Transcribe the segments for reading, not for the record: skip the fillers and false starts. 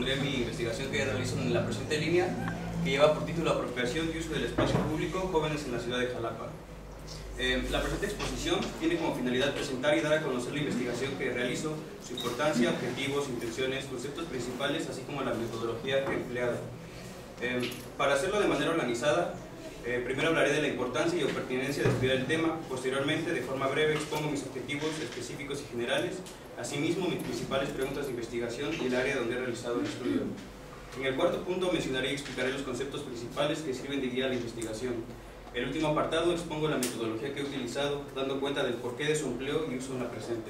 leer mi investigación que realizo en la presente línea, que lleva por título Apropiación y uso del espacio público, jóvenes en la ciudad de Jalapa. La presente exposición tiene como finalidad presentar y dar a conocer la investigación que realizo, su importancia, objetivos, intenciones, conceptos principales, así como la metodología que he empleado. Para hacerlo de manera organizada, primero hablaré de la importancia y o pertinencia de estudiar el tema. Posteriormente, de forma breve, expongo mis objetivos específicos y generales, asimismo mis principales preguntas de investigación y el área donde he realizado el estudio. En el cuarto punto mencionaré y explicaré los conceptos principales que sirven de guía a la investigación. En el último apartado expongo la metodología que he utilizado, dando cuenta del porqué de su empleo y uso en la presente.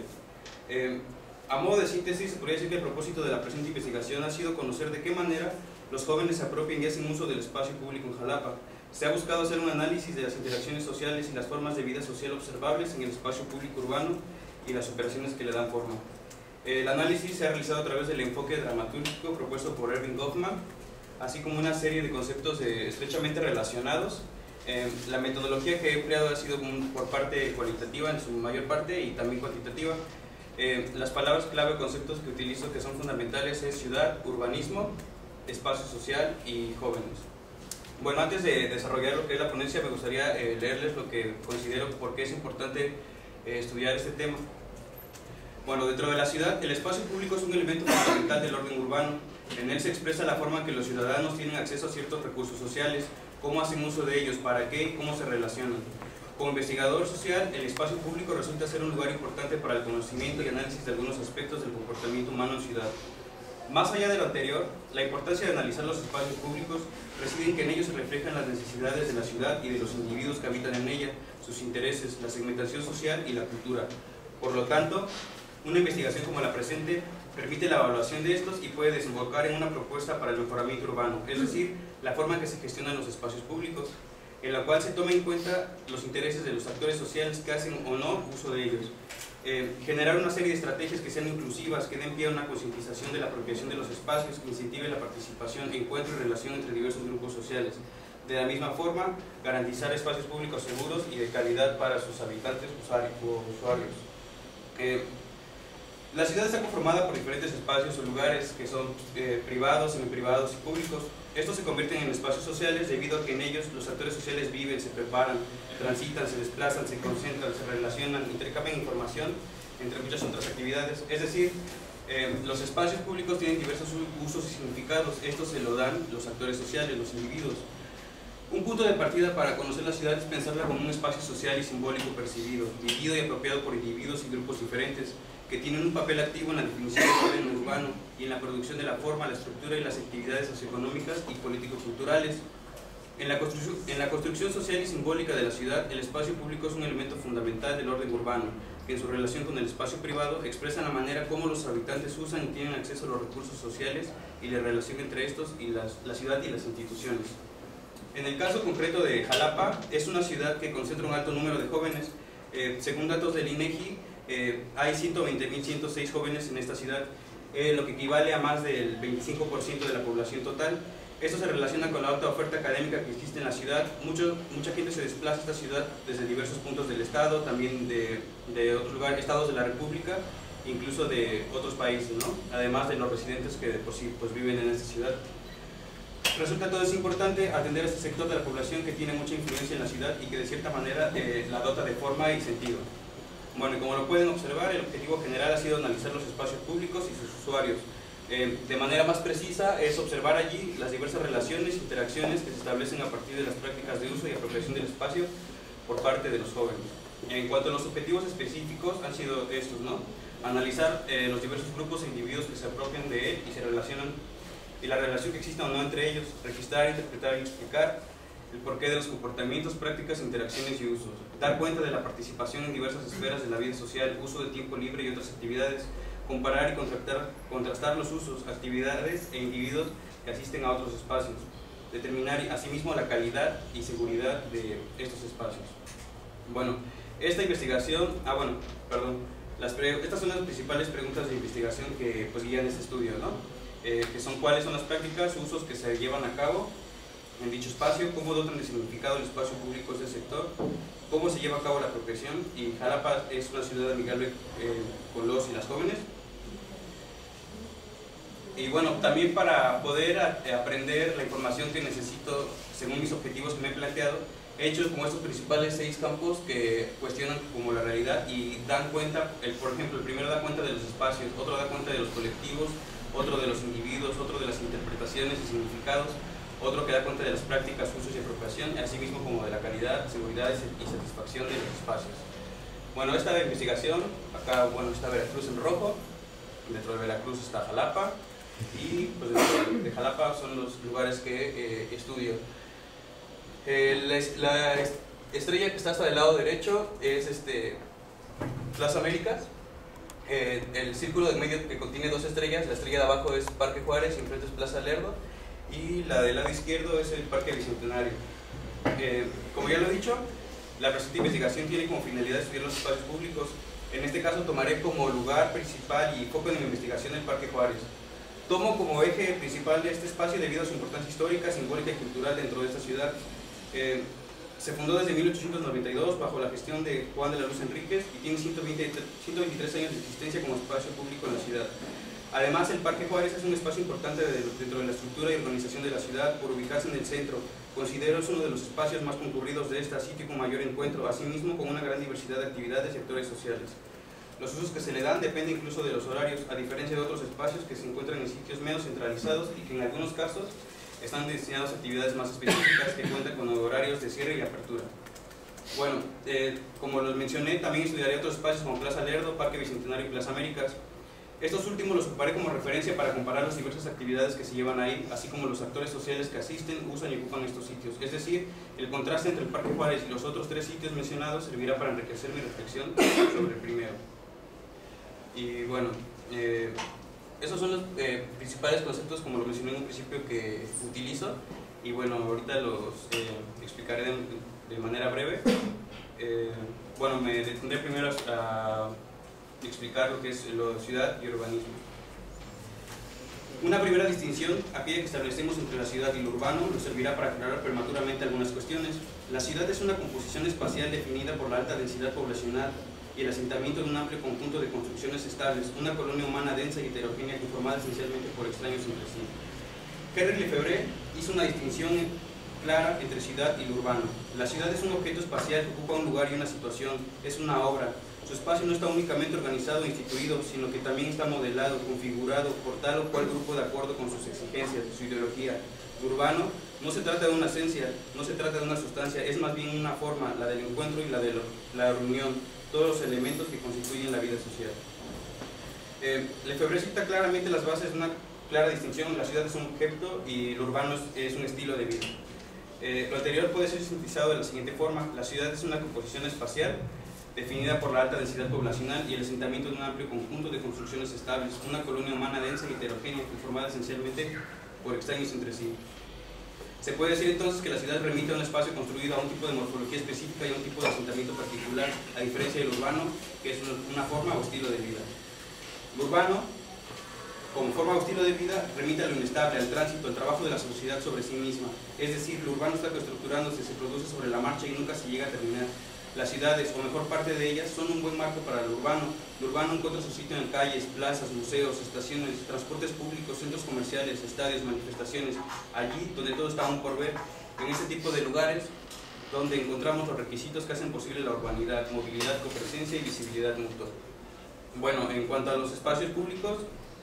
A modo de síntesis, podría decir que el propósito de la presente investigación ha sido conocer de qué manera los jóvenes se apropian y hacen uso del espacio público en Jalapa. Se ha buscado hacer un análisis de las interacciones sociales y las formas de vida social observables en el espacio público urbano y las operaciones que le dan forma. El análisis se ha realizado a través del enfoque dramatúrgico propuesto por Erving Goffman, así como una serie de conceptos estrechamente relacionados. La metodología que he empleado ha sido por parte cualitativa en su mayor parte y también cuantitativa. Las palabras clave o conceptos que utilizo que son fundamentales es ciudad, urbanismo, espacio social y jóvenes. Bueno, antes de desarrollar lo que es la ponencia, me gustaría leerles lo que considero por qué es importante estudiar este tema. Bueno, dentro de la ciudad, el espacio público es un elemento fundamental del orden urbano. En él se expresa la forma en que los ciudadanos tienen acceso a ciertos recursos sociales, cómo hacen uso de ellos, para qué y cómo se relacionan. Como investigador social, el espacio público resulta ser un lugar importante para el conocimiento y análisis de algunos aspectos del comportamiento humano en ciudad. Más allá de lo anterior, la importancia de analizar los espacios públicos reside en que en ellos se reflejan las necesidades de la ciudad y de los individuos que habitan en ella, sus intereses, la segmentación social y la cultura. Por lo tanto, una investigación como la presente permite la evaluación de estos y puede desembocar en una propuesta para el mejoramiento urbano, es decir, la forma en que se gestionan los espacios públicos, en la cual se toma en cuenta los intereses de los actores sociales que hacen o no uso de ellos. Generar una serie de estrategias que sean inclusivas, que den pie a una concientización de la apropiación de los espacios, que incentive la participación, encuentro y relación entre diversos grupos sociales. De la misma forma, garantizar espacios públicos seguros y de calidad para sus habitantes o usuarios. La ciudad está conformada por diferentes espacios o lugares que son privados, semiprivados y públicos. Estos se convierten en espacios sociales debido a que en ellos los actores sociales viven, se preparan, transitan, se desplazan, se concentran, se relacionan, intercambian información, entre muchas otras actividades. Es decir, los espacios públicos tienen diversos usos y significados. Estos se lo dan los actores sociales, los individuos. Un punto de partida para conocer la ciudad es pensarla como un espacio social y simbólico percibido, vivido y apropiado por individuos y grupos diferentes, que tienen un papel activo en la definición del orden urbano y en la producción de la forma, la estructura y las actividades socioeconómicas y político-culturales. En la construcción social y simbólica de la ciudad, el espacio público es un elemento fundamental del orden urbano, que en su relación con el espacio privado expresa la manera como los habitantes usan y tienen acceso a los recursos sociales y la relación entre estos y la ciudad y las instituciones. En el caso concreto de Jalapa, es una ciudad que concentra un alto número de jóvenes. Según datos del INEGI, hay 120.106 jóvenes en esta ciudad, lo que equivale a más del 25% de la población total. Esto se relaciona con la alta oferta académica que existe en la ciudad. Mucha gente se desplaza a esta ciudad desde diversos puntos del estado, también de otros lugares, estados de la república, incluso de otros países, ¿no? Además de los residentes que de por sí pues, viven en esta ciudad. Resulta entonces importante atender a este sector de la población que tiene mucha influencia en la ciudad y que de cierta manera la dota de forma y sentido. Bueno, y como lo pueden observar, el objetivo general ha sido analizar los espacios públicos y sus usuarios. De manera más precisa es observar allí las diversas relaciones e interacciones que se establecen a partir de las prácticas de uso y apropiación del espacio por parte de los jóvenes. En cuanto a los objetivos específicos han sido estos, ¿no? Analizar los diversos grupos e individuos que se apropian de él y se relacionan y la relación que exista o no entre ellos, registrar, interpretar y explicar el porqué de los comportamientos, prácticas, interacciones y usos, dar cuenta de la participación en diversas esferas de la vida social, uso de tiempo libre y otras actividades, comparar y contrastar los usos, actividades e individuos que asisten a otros espacios, determinar asimismo la calidad y seguridad de estos espacios. Bueno, esta investigación, estas son las principales preguntas de investigación que pues, guían este estudio, ¿no? Que son cuáles son las prácticas, usos que se llevan a cabo en dicho espacio, cómo dotan de significado el espacio público de ese sector, cómo se lleva a cabo la apropiación, y Jalapa es una ciudad amigable con los y las jóvenes. Y bueno, también para poder aprender la información que necesito según mis objetivos que me he planteado, he hecho como estos principales 6 campos que cuestionan como la realidad y dan cuenta, por ejemplo, el primero da cuenta de los espacios, otro da cuenta de los colectivos, otro de los individuos, otro de las interpretaciones y significados, otro que da cuenta de las prácticas, usos y apropiación, así mismo como de la calidad, seguridad y satisfacción de los espacios. Bueno, esta investigación, acá bueno, está Veracruz en rojo, dentro de Veracruz está Jalapa, y pues dentro de Jalapa son los lugares que estudio. La estrella que está hasta del lado derecho es Plaza Américas. El círculo de medio que contiene 2 estrellas, la estrella de abajo es Parque Juárez y enfrente es Plaza Lerdo, y la del lado izquierdo es el Parque Bicentenario. Como ya lo he dicho, la presente investigación tiene como finalidad estudiar los espacios públicos. En este caso tomaré como lugar principal y foco de mi investigación el Parque Juárez. Tomo como eje principal de este espacio debido a su importancia histórica, simbólica y cultural dentro de esta ciudad. Se fundó desde 1892 bajo la gestión de Juan de la Luz Enríquez y tiene 123 años de existencia como espacio público en la ciudad. Además, el Parque Juárez es un espacio importante dentro de la estructura y organización de la ciudad por ubicarse en el centro. Considero es uno de los espacios más concurridos de esta sitio con mayor encuentro, asimismo con una gran diversidad de actividades y actores sociales. Los usos que se le dan dependen incluso de los horarios, a diferencia de otros espacios que se encuentran en sitios menos centralizados y que en algunos casos están destinados a actividades más específicas que cuentan con horarios de cierre y apertura. Bueno, como los mencioné, también estudiaré otros espacios como Plaza Lerdo, Parque Bicentenario y Plaza Américas. Estos últimos los ocuparé como referencia para comparar las diversas actividades que se llevan ahí, así como los actores sociales que asisten, usan y ocupan estos sitios. Es decir, el contraste entre el Parque Juárez y los otros 3 sitios mencionados servirá para enriquecer mi reflexión sobre el primero. Y bueno, esos son los principales conceptos, como lo mencioné en un principio, que utilizo, y bueno, ahorita los explicaré de manera breve. Bueno, me detendré primero a explicar lo que es ciudad y urbanismo. Una primera distinción, aquella que establecemos entre la ciudad y lo urbano, nos servirá para aclarar prematuramente algunas cuestiones. La ciudad es una composición espacial definida por la alta densidad poblacional y el asentamiento de un amplio conjunto de construcciones estables, una colonia humana densa y heterogénea conformada esencialmente por extraños entre sí. Henry Lefebvre hizo una distinción clara entre ciudad y lo urbano. La ciudad es un objeto espacial que ocupa un lugar y una situación, es una obra. Su espacio no está únicamente organizado e instituido, sino que también está modelado, configurado por tal o cual grupo de acuerdo con sus exigencias, su ideología. Lo urbano no se trata de una esencia, no se trata de una sustancia, es más bien una forma, la del encuentro y la de la reunión, todos los elementos que constituyen la vida social. Lefebvre cita claramente las bases de una clara distinción: la ciudad es un objeto y lo urbano es un estilo de vida. Lo anterior puede ser sintetizado de la siguiente forma: la ciudad es una composición espacial definida por la alta densidad poblacional y el asentamiento de un amplio conjunto de construcciones estables, una colonia humana densa y heterogénea conformada esencialmente por extraños entre sí. Se puede decir entonces que la ciudad remite a un espacio construido a un tipo de morfología específica y a un tipo de asentamiento particular, a diferencia del urbano, que es una forma o estilo de vida. Lo urbano, como forma o estilo de vida, remite a lo inestable, al tránsito, al trabajo de la sociedad sobre sí misma. Es decir, lo urbano está estructurándose, se produce sobre la marcha y nunca se llega a terminar. Las ciudades, o mejor parte de ellas, son un buen marco para lo urbano. Lo urbano encuentra su sitio en calles, plazas, museos, estaciones, transportes públicos, centros comerciales, estadios, manifestaciones, allí donde todo está aún por ver. En ese tipo de lugares donde encontramos los requisitos que hacen posible la urbanidad: movilidad, copresencia y visibilidad mutua. Bueno, en cuanto a los espacios públicos,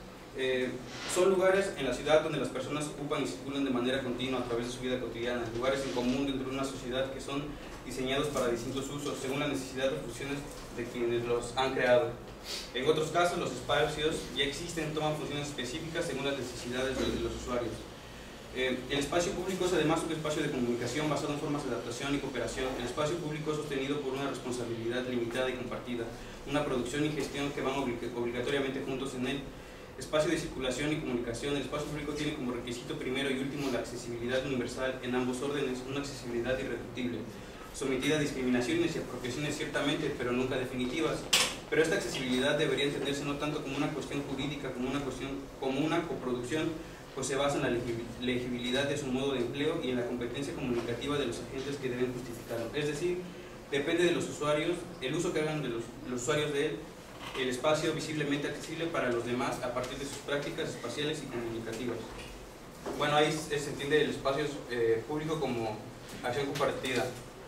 son lugares en la ciudad donde las personas ocupan y circulan de manera continua a través de su vida cotidiana, lugares en común dentro de una sociedad que son diseñados para distintos usos según la necesidad o funciones de quienes los han creado. En otros casos, los espacios ya existen, toman funciones específicas según las necesidades de los usuarios. El espacio público es además un espacio de comunicación basado en formas de adaptación y cooperación. El espacio público es sostenido por una responsabilidad limitada y compartida, una producción y gestión que van obligatoriamente juntos en él. Espacio de circulación y comunicación. El espacio público tiene como requisito primero y último la accesibilidad universal en ambos órdenes, una accesibilidad irreductible, sometida a discriminaciones y apropiaciones ciertamente, pero nunca definitivas. Pero esta accesibilidad debería entenderse no tanto como una cuestión jurídica, como una coproducción, pues se basa en la legibilidad de su modo de empleo y en la competencia comunicativa de los agentes que deben justificarlo. Es decir, depende de los usuarios, el uso que hagan de los usuarios de él, el espacio visiblemente accesible para los demás a partir de sus prácticas espaciales y comunicativas. Bueno, ahí se entiende el espacio público como acción compartida.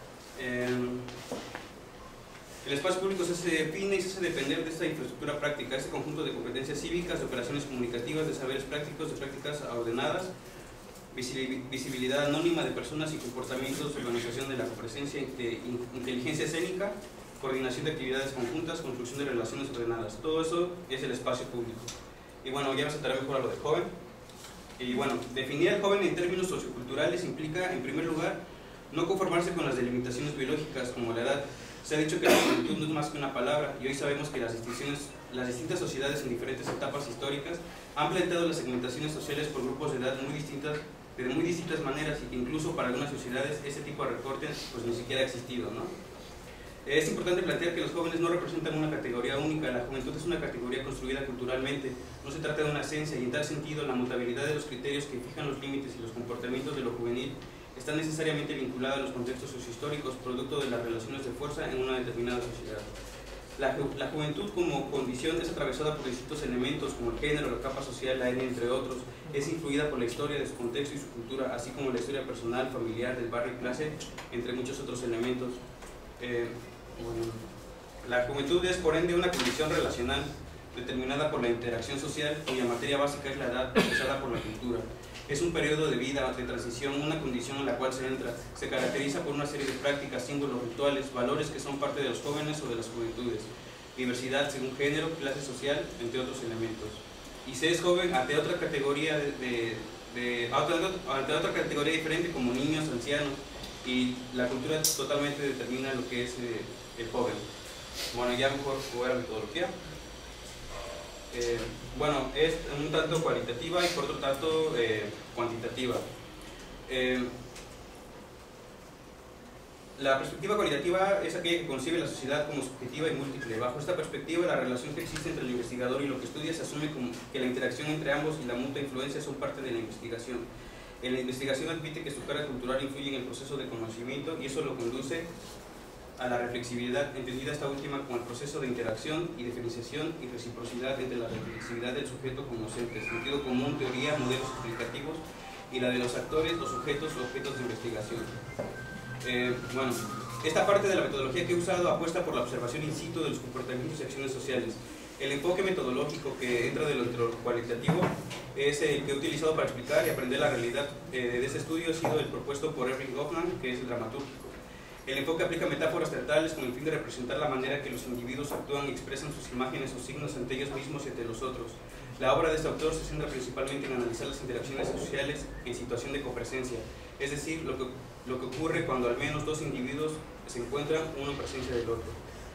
El espacio público se define y se hace depender de esta infraestructura práctica, este conjunto de competencias cívicas, de operaciones comunicativas, de saberes prácticos, de prácticas ordenadas, visibilidad anónima de personas y comportamientos, organización de la copresencia, inteligencia escénica, coordinación de actividades conjuntas, construcción de relaciones ordenadas. Todo eso es el espacio público. Y bueno, ya me saltaré mejor a lo de joven. Y bueno, definir al joven en términos socioculturales implica, en primer lugar, no conformarse con las delimitaciones biológicas como la edad. Se ha dicho que la juventud no es más que una palabra, y hoy sabemos que las distintas sociedades en diferentes etapas históricas han planteado las segmentaciones sociales por grupos de edad muy distintas maneras, y que incluso para algunas sociedades ese tipo de recorte pues ni siquiera ha existido, ¿no? Es importante plantear que los jóvenes no representan una categoría única. La juventud es una categoría construida culturalmente. No se trata de una esencia, y en tal sentido la mutabilidad de los criterios que fijan los límites y los comportamientos de lo juvenil está necesariamente vinculada a los contextos sociohistóricos, producto de las relaciones de fuerza en una determinada sociedad. La juventud como condición es atravesada por distintos elementos como el género, la capa social, la etnia, entre otros. Es influida por la historia de su contexto y su cultura, así como la historia personal, familiar, del barrio y clase, entre muchos otros elementos. Bueno, la juventud es por ende una condición relacional determinada por la interacción social, cuya materia básica es la edad procesada por la cultura. Es un periodo de vida, de transición, una condición en la cual se entra. Se caracteriza por una serie de prácticas, símbolos, rituales, valores que son parte de los jóvenes o de las juventudes. Diversidad según género, clase social, entre otros elementos. Y se es joven ante otra categoría ante otra categoría diferente como niños, ancianos, y la cultura totalmente determina lo que es el joven. Bueno, ya mejor jugar a la metodología. Bueno, es un tanto cualitativa y por otro tanto cuantitativa. La perspectiva cualitativa es aquella que concibe la sociedad como subjetiva y múltiple. Bajo esta perspectiva, la relación que existe entre el investigador y lo que estudia se asume como que la interacción entre ambos y la mutua influencia son parte de la investigación. En la investigación admite que su carga cultural influye en el proceso de conocimiento, y eso lo conduce a la reflexividad, entendida esta última como el proceso de interacción y diferenciación y reciprocidad entre la reflexividad del sujeto conocente, sentido común, teoría, modelos explicativos, y la de los actores, los sujetos o objetos de investigación. Bueno, esta parte de la metodología que he usado apuesta por la observación in situ de los comportamientos y acciones sociales. El enfoque metodológico que entra de lo cualitativo es el que he utilizado para explicar y aprender la realidad de ese estudio. Ha sido el propuesto por Erving Goffman, que es el dramatúrgico. El enfoque aplica metáforas teatrales con el fin de representar la manera que los individuos actúan y expresan sus imágenes o signos ante ellos mismos y ante los otros. La obra de este autor se centra principalmente en analizar las interacciones sociales en situación de copresencia, es decir, lo que ocurre cuando al menos dos individuos se encuentran uno en presencia del otro.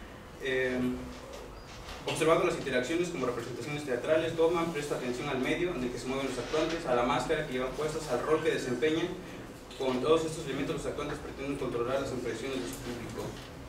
Observando las interacciones como representaciones teatrales, Goffman presta atención al medio en el que se mueven los actuantes, a la máscara que llevan puestas, al rol que desempeñan. Con todos estos elementos los actuantes pretenden controlar las impresiones de su público.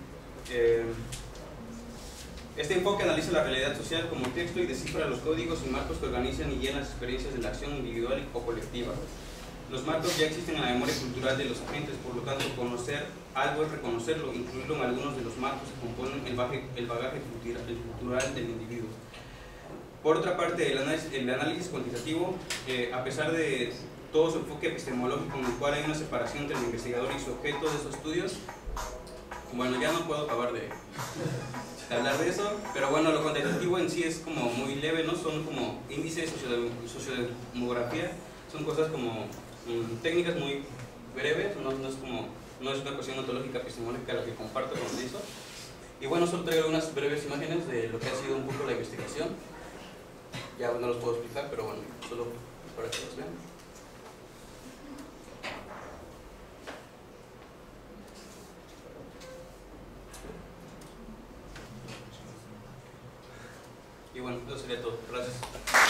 Este enfoque analiza la realidad social como texto y descifra los códigos y marcos que organizan y guían las experiencias de la acción individual o colectiva. Los marcos ya existen en la memoria cultural de los agentes, por lo tanto conocer algo es reconocerlo, incluirlo en algunos de los marcos que componen el bagaje cultural del individuo. Por otra parte, el análisis cuantitativo, a pesar de todo su enfoque epistemológico en el cual hay una separación entre el investigador y su objeto de sus estudios, bueno, ya no puedo acabar de hablar de eso, pero bueno, lo cuantitativo en sí es como muy leve, ¿no? Son como índices, sociodemografía, son cosas como técnicas muy breves, no es una cuestión ontológica epistemológica la que comparto con eso. Y bueno, solo traigo unas breves imágenes de lo que ha sido un poco la investigación. Ya no los puedo explicar, pero bueno, solo para que los vean. Y bueno, eso sería todo. Gracias.